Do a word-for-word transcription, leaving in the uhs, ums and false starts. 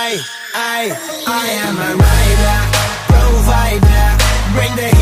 I, I, I am a rider, provider, bring the